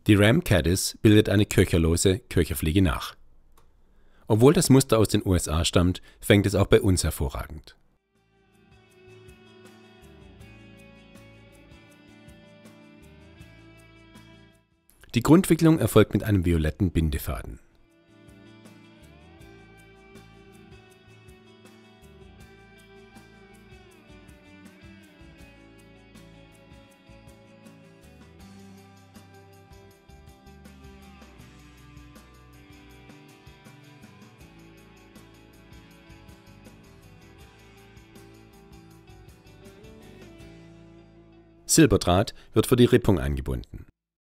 Die Ram Caddis bildet eine köcherlose Köcherfliege nach. Obwohl das Muster aus den USA stammt, fängt es auch bei uns hervorragend. Die Grundwicklung erfolgt mit einem violetten Bindefaden. Silberdraht wird für die Rippung eingebunden.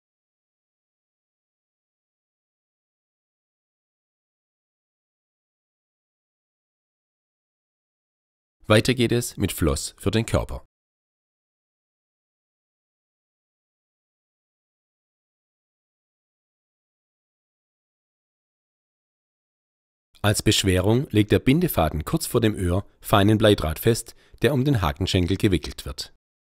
Weiter geht es mit Floss für den Körper. Als Beschwerung legt der Bindefaden kurz vor dem Öhr feinen Bleidraht fest, der um den Hakenschenkel gewickelt wird.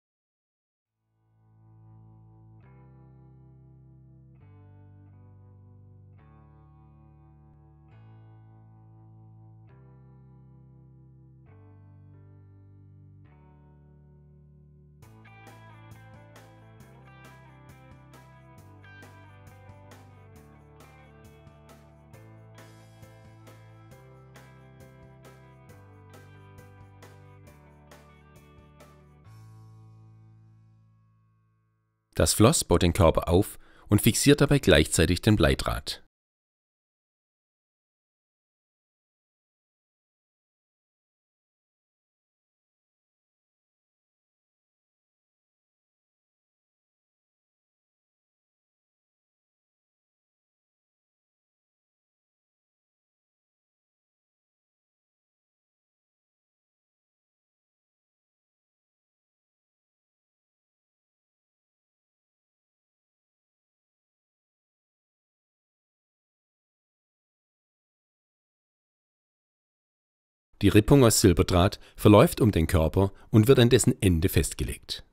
Das Floss baut den Körper auf und fixiert dabei gleichzeitig den Bleidraht. Die Rippung aus Silberdraht verläuft um den Körper und wird an dessen Ende festgelegt.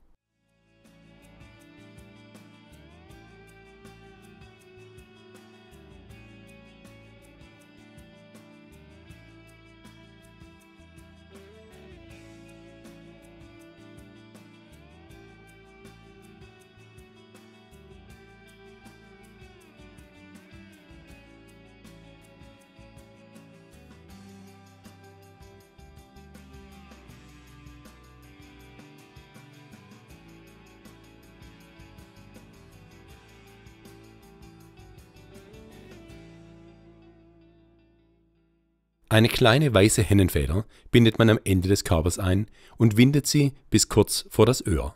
Eine kleine weiße Hennenfeder bindet man am Ende des Körpers ein und windet sie bis kurz vor das Öhr.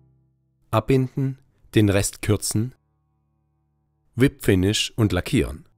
Abbinden, den Rest kürzen, Whip Finish und lackieren.